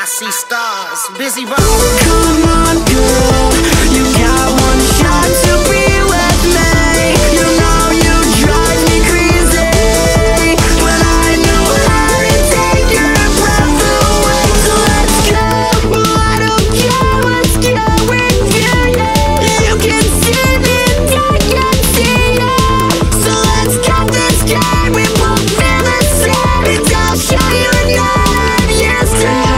I see stars, busy rolling. Come on, girl, you got one shot to be with me. You know you drive me crazy, but I know how to take your breath away. So let's go. Well, I don't care what's going on. You can see me and I can see you. So let's cut this game. We both feel the same, and I'll show you another year's time.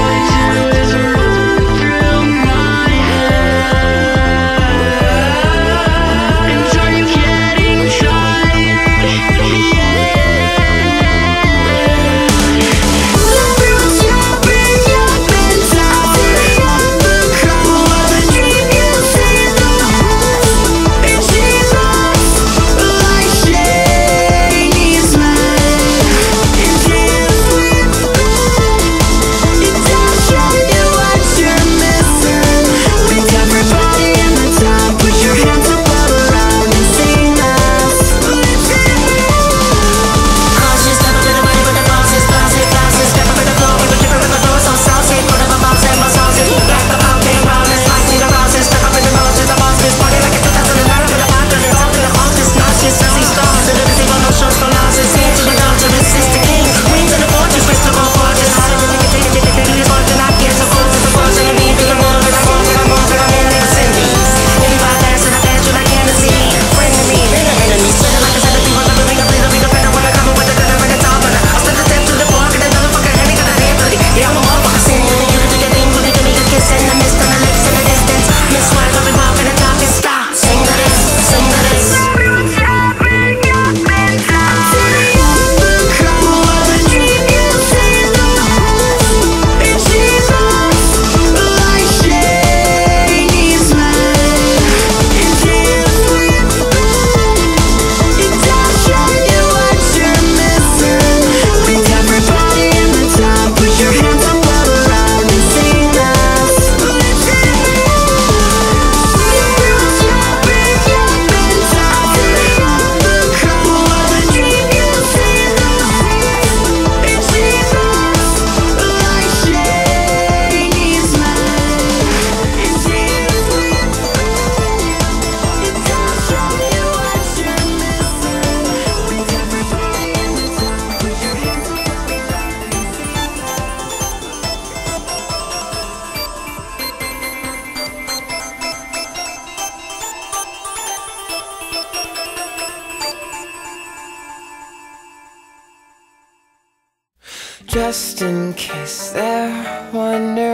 Just in case they're wondering